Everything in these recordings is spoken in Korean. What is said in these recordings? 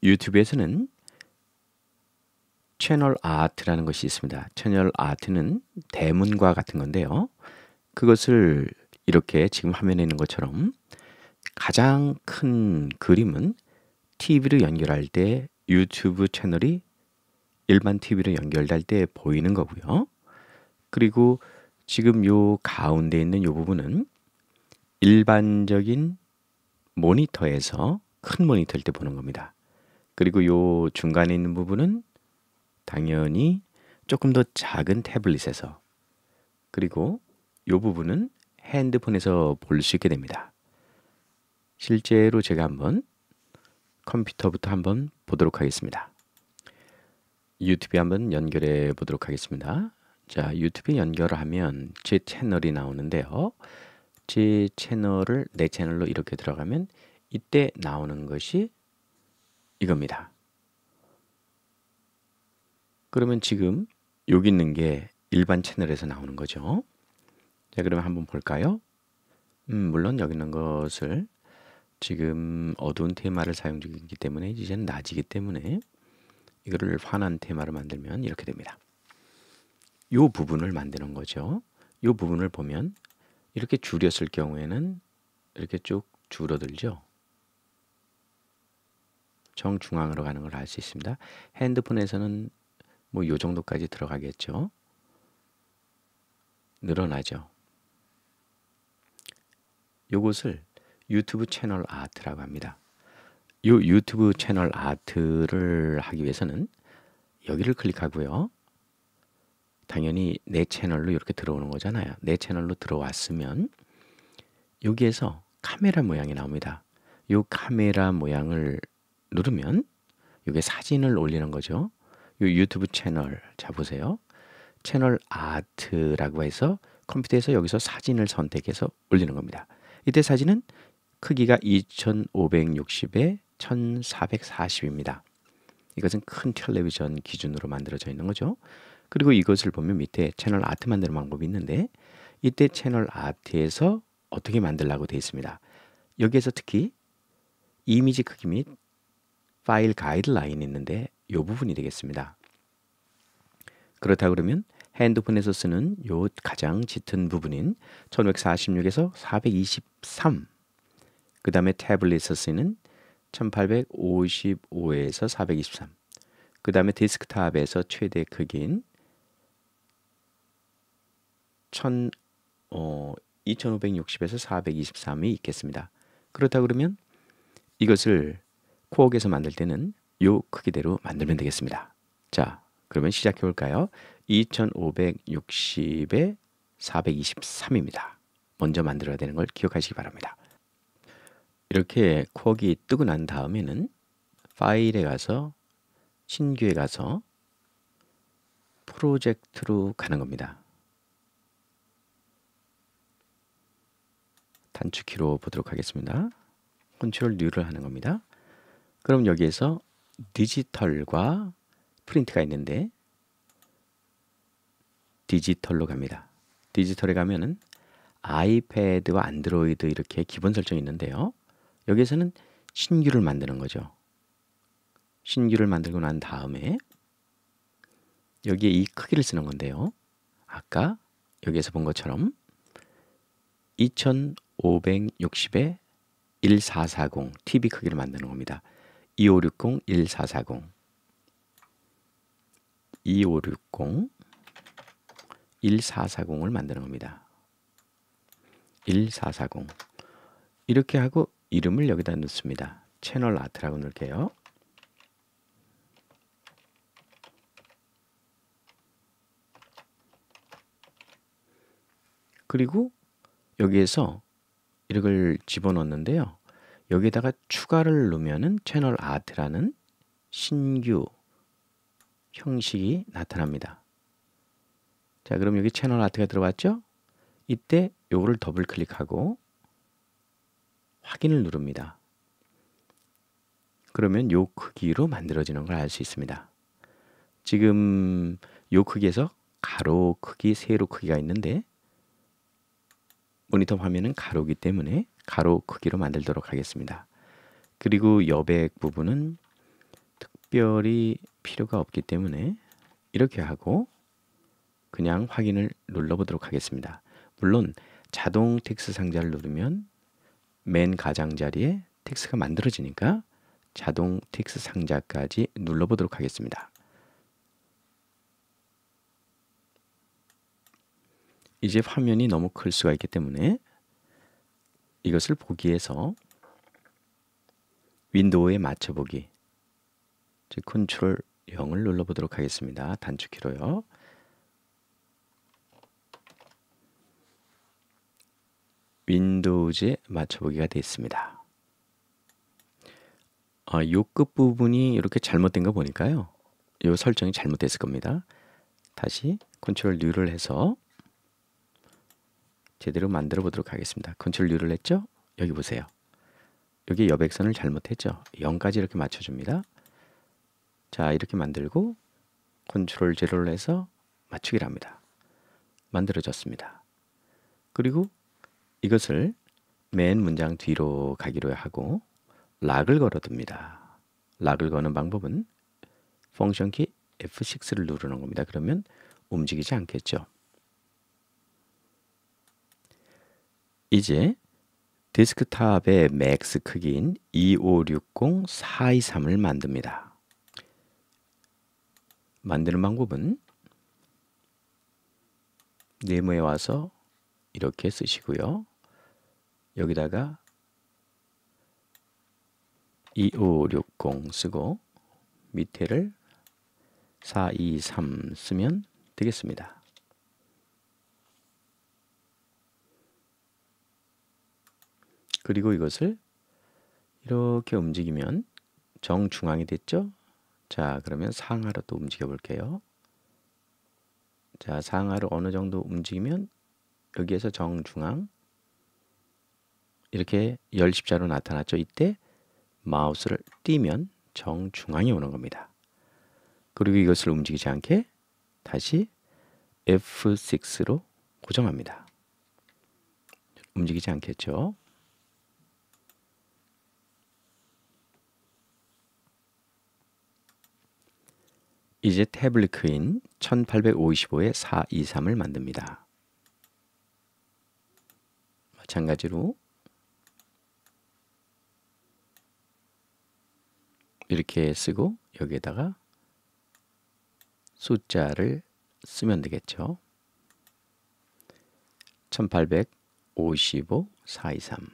유튜브에서는 채널 아트라는 것이 있습니다. 채널 아트는 대문과 같은 건데요. 그것을 이렇게 지금 화면에 있는 것처럼 가장 큰 그림은 TV로 연결할 때 유튜브 채널이 일반 TV로 연결될 때 보이는 거고요. 그리고 지금 요 가운데 있는 요 부분은 일반적인 모니터에서 큰 모니터일 때 보는 겁니다. 그리고 요 중간에 있는 부분은 당연히 조금 더 작은 태블릿에서, 그리고 요 부분은 핸드폰에서 볼 수 있게 됩니다. 실제로 제가 한번 컴퓨터부터 한번 보도록 하겠습니다. 유튜브에 한번 연결해 보도록 하겠습니다. 자, 유튜브에 연결을 하면 제 채널이 나오는데요. 제 채널을 내 채널로 이렇게 들어가면 이때 나오는 것이 이겁니다. 그러면 지금 여기 있는 게 일반 채널에서 나오는 거죠. 자, 그러면 한번 볼까요? 물론 여기 있는 것을 지금 어두운 테마를 사용 중이기 때문에 이제는 낮이기 때문에 이거를 환한 테마로 만들면 이렇게 됩니다. 이 부분을 만드는 거죠. 이 부분을 보면 이렇게 줄였을 경우에는 이렇게 쭉 줄어들죠. 정중앙으로 가는 걸 알 수 있습니다. 핸드폰에서는 뭐 요 정도까지 들어가겠죠. 늘어나죠. 요것을 유튜브 채널 아트라고 합니다. 요 유튜브 채널 아트를 하기 위해서는 여기를 클릭하고요. 당연히 내 채널로 이렇게 들어오는 거잖아요. 내 채널로 들어왔으면 여기에서 카메라 모양이 나옵니다. 요 카메라 모양을 누르면 이게 사진을 올리는 거죠. 요 유튜브 채널, 자 보세요. 채널 아트라고 해서 컴퓨터에서 여기서 사진을 선택해서 올리는 겁니다. 이때 사진은 크기가 2560에 1440입니다. 이것은 큰 텔레비전 기준으로 만들어져 있는 거죠. 그리고 이것을 보면 밑에 채널 아트 만드는 방법이 있는데 이때 채널 아트에서 어떻게 만들라고 되어 있습니다. 여기에서 특히 이미지 크기 및 파일 가이드라인이 있는데 이 부분이 되겠습니다. 그렇다 그러면 핸드폰에서 쓰는 요 가장 짙은 부분인 1546에서 423, 그 다음에 태블릿에서 쓰는 1855에서 423, 그 다음에 데스크탑에서 최대 크기인 2560에서 423이 있겠습니다. 그렇다 그러면 이것을 코어에서 만들 때는 요 크기대로 만들면 되겠습니다. 자, 그러면 시작해 볼까요? 2560에 423입니다. 먼저 만들어야 되는 걸 기억하시기 바랍니다. 이렇게 코어기 뜨고 난 다음에는 파일에 가서 신규에 가서 프로젝트로 가는 겁니다. 단축키로 보도록 하겠습니다. 컨트롤 N를 하는 겁니다. 그럼 여기에서 디지털과 프린트가 있는데 디지털로 갑니다. 디지털에 가면은 아이패드와 안드로이드 이렇게 기본 설정이 있는데요. 여기에서는 신규를 만드는 거죠. 신규를 만들고 난 다음에 여기에 이 크기를 쓰는 건데요. 아까 여기에서 본 것처럼 2560에 1440 TV 크기를 만드는 겁니다. 2560 1440 2560 1440을 만드는 겁니다. 1440 이렇게 하고 이름을 여기다 넣습니다. 채널 아트라고 넣을게요. 그리고 여기에서 이걸 집어넣는데요. 여기에다가 추가를 넣으면은 채널 아트라는 신규 형식이 나타납니다. 자, 그럼 여기 채널 아트가 들어왔죠? 이때 요거를 더블 클릭하고 확인을 누릅니다. 그러면 요 크기로 만들어지는 걸 알 수 있습니다. 지금 요 크기에서 가로 크기, 세로 크기가 있는데 모니터 화면은 가로이기 때문에 가로 크기로 만들도록 하겠습니다. 그리고 여백 부분은 특별히 필요가 없기 때문에 이렇게 하고 그냥 확인을 눌러보도록 하겠습니다. 물론 자동 텍스트 상자를 누르면 맨 가장자리에 텍스트가 만들어지니까 자동 텍스트 상자까지 눌러보도록 하겠습니다. 이제 화면이 너무 클 수가 있기 때문에 이것을 보기 위해서 윈도우에 맞춰보기, 즉 컨트롤 0을 눌러보도록 하겠습니다. 단축키로요. 윈도우즈에 맞춰보기가 됐습니다. 요 끝부분이 이렇게 잘못된 거 보니까요. 요 설정이 잘못됐을 겁니다. 다시 컨트롤 U를 해서 제대로 만들어 보도록 하겠습니다. 컨트롤 U를 했죠? 여기 보세요. 여기 여백선을 잘못했죠? 0까지 이렇게 맞춰줍니다. 자, 이렇게 만들고 컨트롤 제로를 해서 맞추기를 합니다. 만들어졌습니다. 그리고 이것을 맨 문장 뒤로 가기로 하고 락을 걸어둡니다. 락을 거는 방법은 펑션 키 F6를 누르는 겁니다. 그러면 움직이지 않겠죠. 이제 데스크탑의 맥스 크기인 2560423을 만듭니다. 만드는 방법은 네모에 와서 이렇게 쓰시고요. 여기다가 2560 쓰고 밑에를 423 쓰면 되겠습니다. 그리고 이것을 이렇게 움직이면 정중앙이 됐죠? 자, 그러면 상하로 또 움직여 볼게요. 자, 상하로 어느 정도 움직이면 여기에서 정중앙 이렇게 열십자로 나타났죠? 이때 마우스를 띄면 정중앙에 오는 겁니다. 그리고 이것을 움직이지 않게 다시 F6로 고정합니다. 움직이지 않겠죠? 이제 태블릿 크기인 1855에 423을 만듭니다. 마찬가지로 이렇게 쓰고 여기에다가 숫자를 쓰면 되겠죠. 1855 423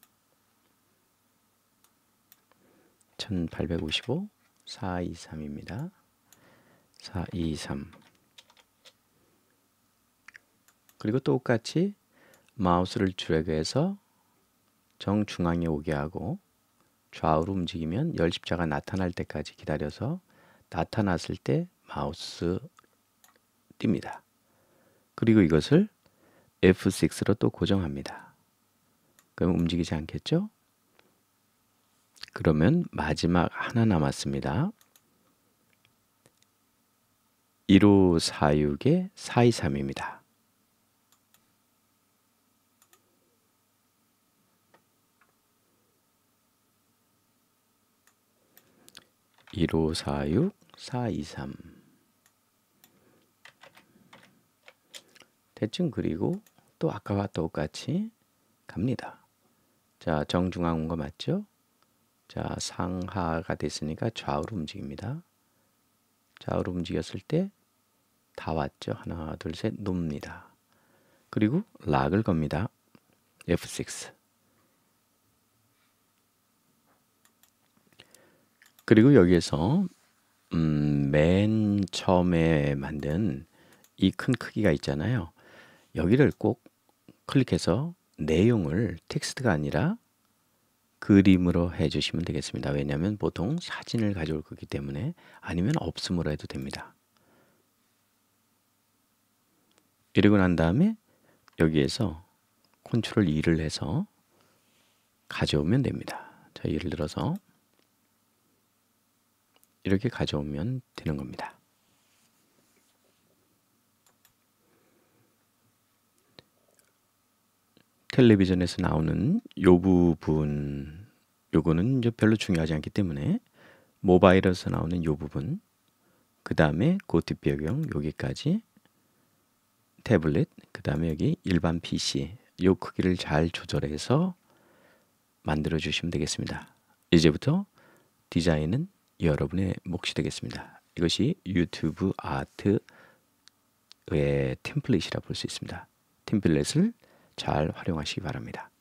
1855 423입니다. 423 그리고 똑같이 마우스를 드래그해서 정중앙에 오게 하고 좌우로 움직이면 열십자가 나타날 때까지 기다려서 나타났을 때 마우스 띱니다. 그리고 이것을 F6로 또 고정합니다. 그럼 움직이지 않겠죠? 그러면 마지막 하나 남았습니다. 1546에 423입니다. (1546) 423 대충 그리고 또 아까와 똑같이 갑니다. 자, 정중앙 온 거 맞죠? 자, 상하가 됐으니까 좌우로 움직입니다. 좌우로 움직였을 때 다 왔죠? 하나, 둘, 셋, 놉니다. 그리고 락을 겁니다. F6. 그리고 여기에서 맨 처음에 만든 이 큰 크기가 있잖아요. 여기를 꼭 클릭해서 내용을 텍스트가 아니라 그림으로 해주시면 되겠습니다. 왜냐하면 보통 사진을 가져올 거기 때문에 아니면 없음으로 해도 됩니다. 이러고 난 다음에 여기에서 컨트롤 2를 해서 가져오면 됩니다. 자, 예를 들어서 이렇게 가져오면 되는 겁니다. 텔레비전에서 나오는 요 부분, 요거는 이제 별로 중요하지 않기 때문에 모바일에서 나오는 이 부분, 그 다음에 고티 배경 여기까지, 태블릿, 그 다음에 여기 일반 PC 이 크기를 잘 조절해서 만들어 주시면 되겠습니다. 이제부터 디자인은 여러분의 몫이 되겠습니다. 이것이 유튜브 아트의 템플릿이라 볼 수 있습니다. 템플릿을 잘 활용하시기 바랍니다.